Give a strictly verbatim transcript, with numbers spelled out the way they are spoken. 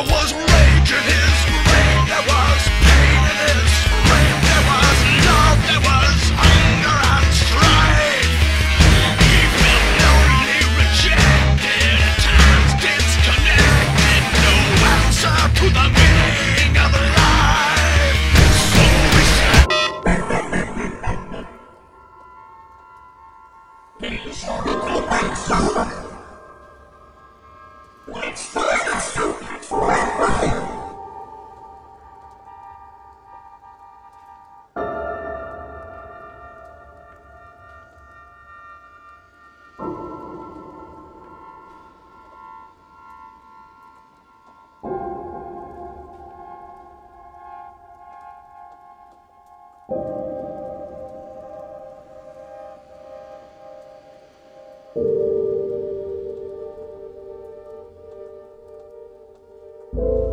was rage in his brain, there was pain in his brain, there was love, there was hunger and strife. He felt lonely, rejected, at times disconnected, no answer to the meaning of life. So he said, You